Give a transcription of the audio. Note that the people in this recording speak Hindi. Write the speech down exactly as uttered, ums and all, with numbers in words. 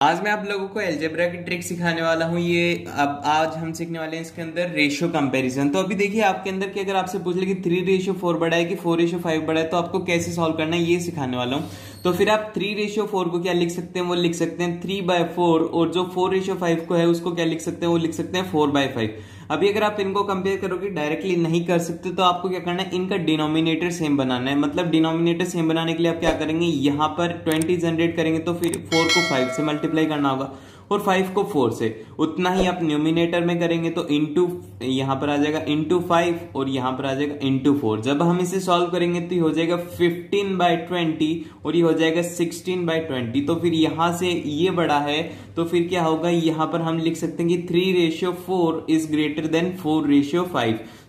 आज मैं आप लोगों को अलजेब्रा की ट्रिक सिखाने वाला हूँ। ये अब आज हम सीखने वाले हैं इसके अंदर रेशियो कंपैरिजन। तो अभी देखिए आपके अंदर कि अगर आपसे पूछ ले कि थ्री रेशियो फोर बड़ा है कि फोर रेशियो फाइव बड़ा है, तो आपको कैसे सॉल्व करना है ये सिखाने वाला हूँ। तो फिर आप थ्री रेशियो फोर को क्या लिख सकते हैं, वो लिख सकते हैं थ्री बाय फोर, और जो फोर रेशियो फाइव को है उसको क्या लिख सकते हैं, वो लिख सकते हैं फोर बाय फाइव। अभी अगर आप इनको कंपेयर करोगे, डायरेक्टली नहीं कर सकते, तो आपको क्या करना है, इनका डिनोमिनेटर सेम बनाना है। मतलब डिनोमिनेटर सेम बनाने के लिए आप क्या करेंगे, यहाँ पर ट्वेंटी जनरेट करेंगे तो फिर फोर को फाइव से मल्टीप्लाई करना होगा और फाइव को फोर से। उतना ही आप न्यूमिनेटर में करेंगे तो इंटू यहां पर आ जाएगा इंटू फाइव और यहां पर आ जाएगा इंटू फोर। जब हम इसे सॉल्व करेंगे तो ये हो जाएगा फिफ्टीन बाय ट्वेंटी और ये हो जाएगा सिक्सटीन बाय ट्वेंटी। तो फिर यहां से ये बड़ा है तो फिर क्या होगा, यहां पर हम लिख सकते हैं कि three ratio four is greater than four ratio five.